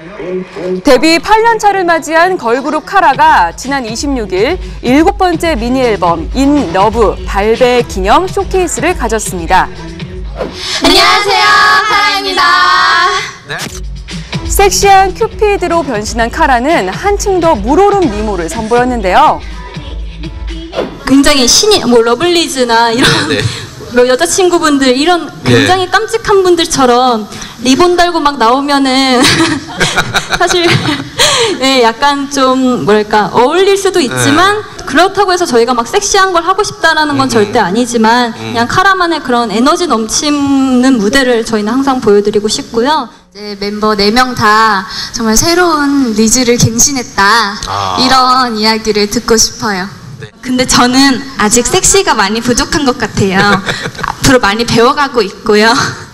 데뷔 8년 차를 맞이한 걸그룹 카라가 지난 26일 7번째 미니 앨범 인 러브 발매 기념 쇼케이스를 가졌습니다. 안녕하세요, 카라입니다. 네. 섹시한 큐피드로 변신한 카라는 한층 더 물오른 미모를 선보였는데요. 굉장히 신인, 러블리즈나 이런 여자친구분들 이런 굉장히 깜찍한 분들처럼 리본 달고 막 나오면은 사실 약간 좀 뭐랄까 어울릴 수도 있지만 그렇다고 해서 저희가 막 섹시한 걸 하고 싶다라는 건 절대 아니지만 그냥 카라만의 그런 에너지 넘치는 무대를 저희는 항상 보여드리고 싶고요. 이제 멤버 4명 다 정말 새로운 리즈를 갱신했다 이런 이야기를 듣고 싶어요. 근데 저는 아직 섹시가 많이 부족한 것 같아요. 앞으로 많이 배워가고 있고요.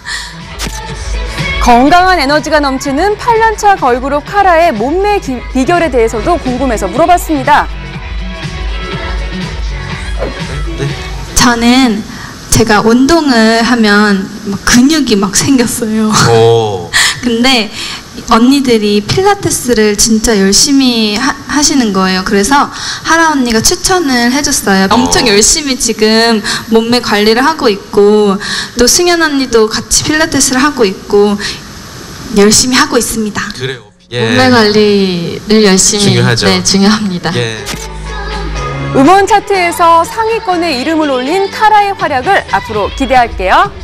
건강한 에너지가 넘치는 8년차 걸그룹 카라의 몸매 비결에 대해서도 궁금해서 물어봤습니다. 저는 제가 운동을 하면 막 근육이 막 생겼어요. 근데 언니들이 필라테스를 진짜 열심히 하시는 거예요. 그래서 하라 언니가 추천을 해줬어요. 엄청 열심히 지금 몸매 관리를 하고 있고 또 승연 언니도 같이 필라테스를 하고 있고 열심히 하고 있습니다. 그래요. 몸매 관리를 열심히 중요하죠. 네, 중요합니다. 음원 차트에서 상위권에 이름을 올린 카라의 활약을 앞으로 기대할게요.